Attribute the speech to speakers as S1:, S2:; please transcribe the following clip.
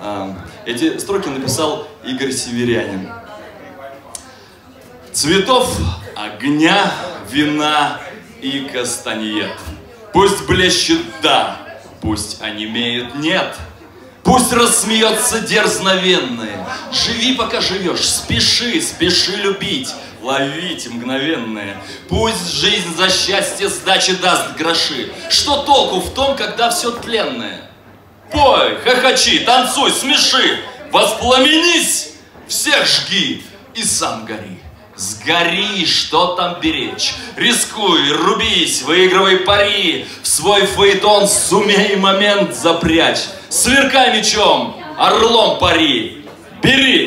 S1: Эти строки написал Игорь Северянин. Цветов, огня, вина и кастаньет. Пусть блещет «да», пусть онемеет «нет». Пусть рассмеется дерзновенное. Живи, пока живешь, спеши, спеши любить, ловить мгновенное. Пусть жизнь за счастье сдачи даст гроши. Что толку в том, когда все тленное? Пой, хохочи, танцуй, смеши, воспламенись, всех жги и сам гори. Сгори, что там беречь, рискуй, рубись, выигрывай пари, в свой фаэтон сумей момент запрячь, сверкай мечом, орлом пари, бери!